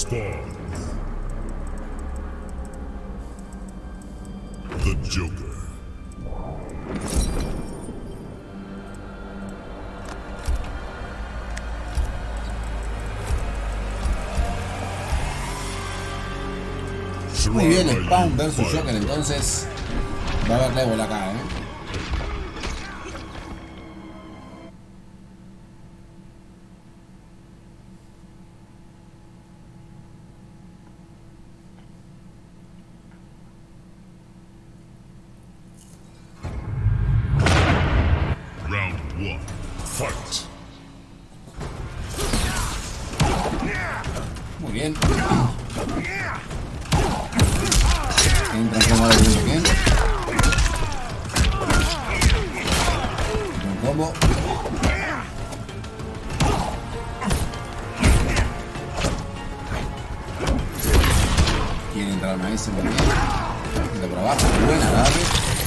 Spawn. The Joker. Muy bien, Spawn versus Joker, entonces va a haber level acá, Round 1. Fight. Muy bien. Entra como ahora bien. Un combo. Quiere entrar al maestro muy bien. De por abajo, buena dale.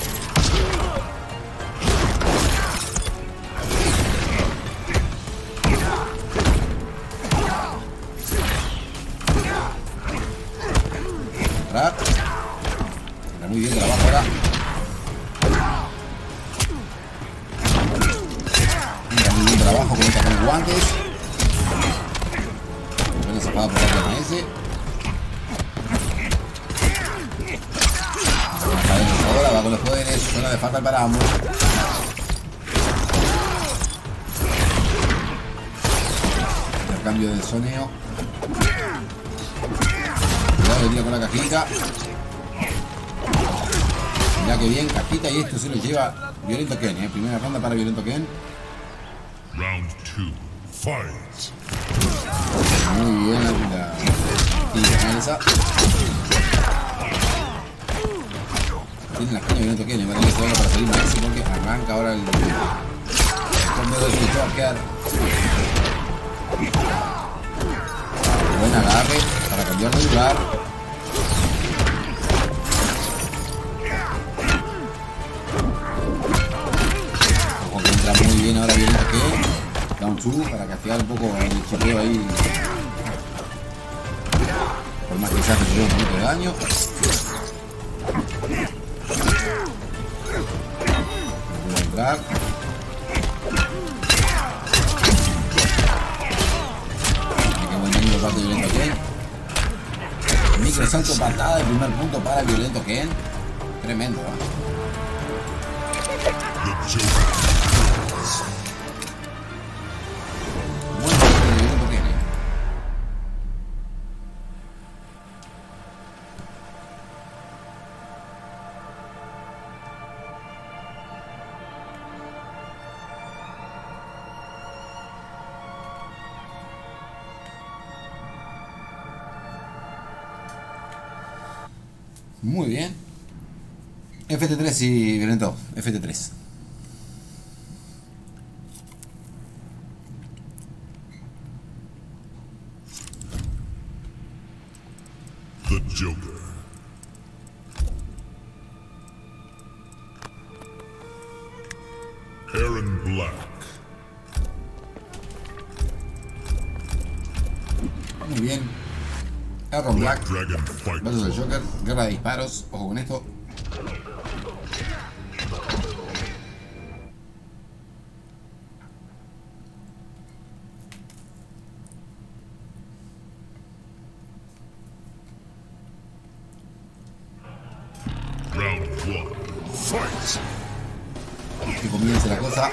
Muy bien de abajo ahora. Entra muy bien de abajo, conecta con los guantes. Buena zapada por parte de Maese. Ahora va con los poderes. Zona de fatal para ambos. Intercambio del soneo. Cuidado, le tira con la cajita. Mira que bien, cajita, y esto se lo lleva Violento Ken, primera ronda para Violento Ken. Round 2. Fight. Muy bien la esa. Tiene la caña Violento Ken, va a tener que para salir más porque arranca ahora el combo de su Joker. Buen agarre para cambiar de lugar. Muy bien ahora Violento Ken. Down 2 para castigar un poco el chipeo ahí. Por más que sea recibido un poquito de daño. Voy a entrar. Qué buen daño por parte de Violento Ken. Micro salto patada de primer punto para Violento Ken. Tremendo, Muy bien. FT3 y Violento. FT3. The Joker. Aaron Black. Muy bien. Aaron Black Dragon Fight. versus el Joker. Guerra de disparos. Ojo con esto. Round 1. Fight. Que comience la cosa.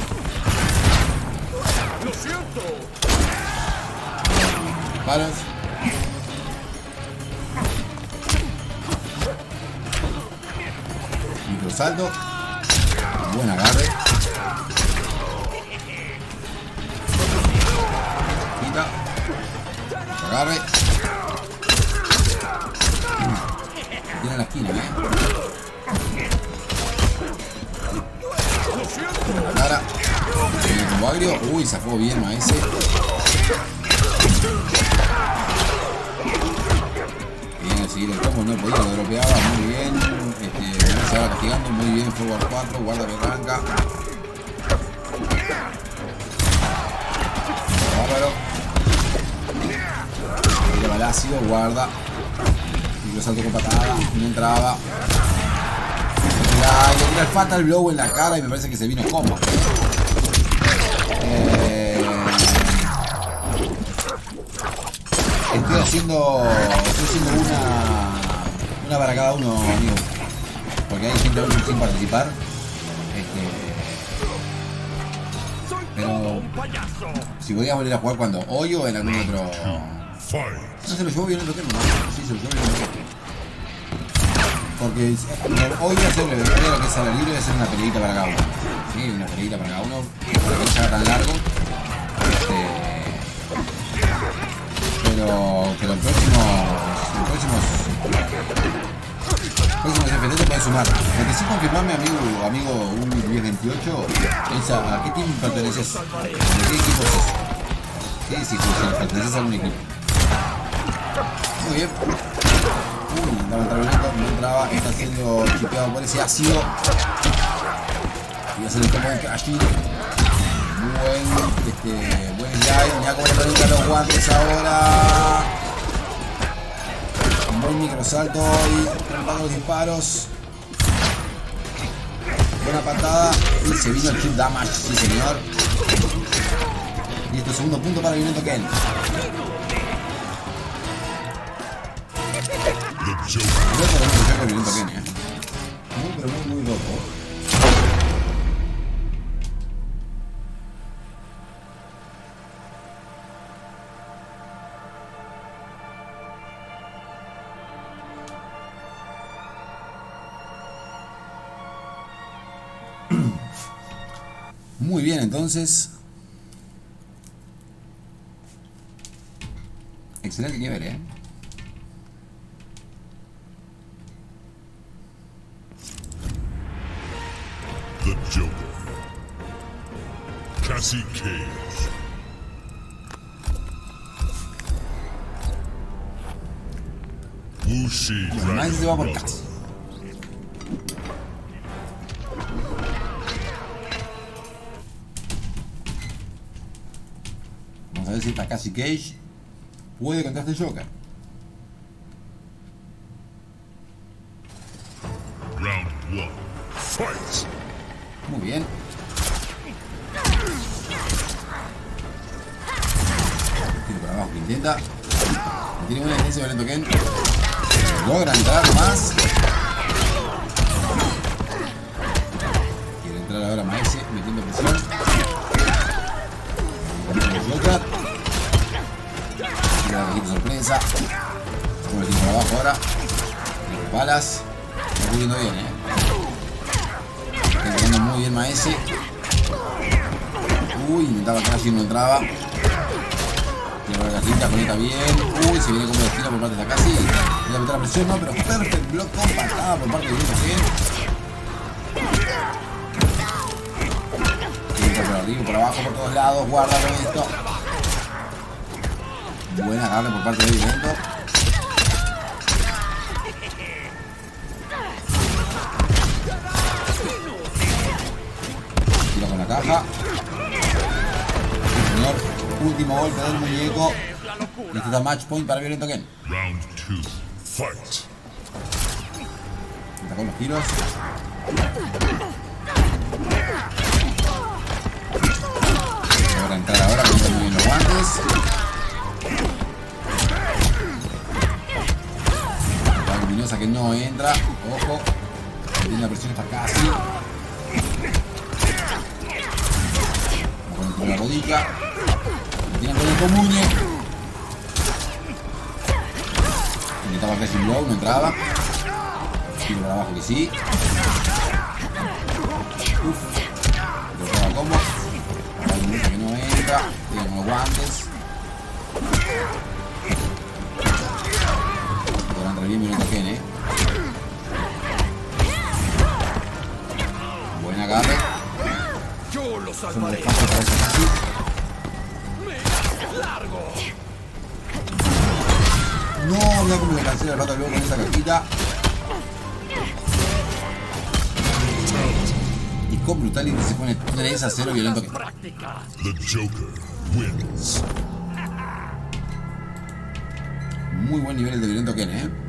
Lo siento. Disparos. Microsalto. Buen agarre. Quita. Agarre. Tiene la esquina, La cara. Tiene el combo agrio. Uy, zafó bien Maese. Bien, seguir el combo, no podía, lo dropeaba muy bien. Se va castigando muy bien. Forward 4, guarda que arranca. Bárbaro. ácido, guarda. Y lo salto con patada, no entraba. Le tira el Fatal Blow en la cara y me parece que se vino combo. Estoy haciendo una para cada uno, amigo. Porque hay gente sin participar. Pero si voy a volver a jugar cuando hoy o en algún otro. No se lo llevo bien el toque, no. Sí, se lo llevo bien el toque. Porque hoy voy a hacer lo que es a la libre, voy a hacer una peleita para cada uno. Sí, una peleita para cada uno. Para que no se haga tan largo. Pero el próximo FT te puede sumar. Lo que sí confirmame, amigo un 1028, es a qué team perteneces. ¿De qué equipo es? Sí, perteneces a algún equipo. Muy bien. Andaba entrar violento, no entraba, está siendo chipeado por ese ácido. Y hacer el combo de crashing. Buen slide, ya como le ponen los guantes ahora. Un buen microsalto y trampando los disparos. Buena patada y se vino el chip damage, sí señor. Y esto es segundo punto para el violento Ken. El violento Ken, muy loco. Muy bien, entonces. Excelente nivel, The Joker. Cassie Cage. Wuxi. Nadie se va por Cassie. Vamos a ver si esta Cassie Cage puede contra este Joker. Round 1. Fight. Muy bien. Tiro para abajo que intenta. No tiene buena defensa violento Ken. Logra entrar nomás. Quiere entrar ahora Maese metiendo presión. Joker. Tira la cajita sorpresa. Como le tiro para abajo ahora. Los balas. Está cubriendo bien, Está entrando muy bien Maese. Uy, intentaba crash y no entraba. Tira la cajita, conecta bien. Uy, se viene como destino por parte de Cassie. Voy a meter la presión, no, pero perfect block con patada por parte de Violento Ken. Entra por arriba, por abajo, por todos lados. Guarda con esto. Buena agarre por parte de Violento. Tira con la caja. Sí, señor. Último golpe del muñeco. Y este está match point para Violento Ken. Round 2. Fight. Está con los tiros. Logra entrar ahora, poniendo muy bien los guantes. La luminosa que no entra. Ojo. Tiene la presión para Cassie. Vamos con la rodilla. Tienen con el comuñe. Intentaba Crazy Blow, no entraba. Tiro para abajo que sí. Lo pega combo. Ahora hay un que no entra. Tiene con los guantes. Ahora entra bien Violento Ken, Buen agarre. Hacemos despacio para esa Cassie. No, mira cómo le cancela el rato luego con esa cajita. Y con Brutality se pone 3-0 Violento Ken. The Joker wins. Muy buen nivel de violento Ken, ¿eh?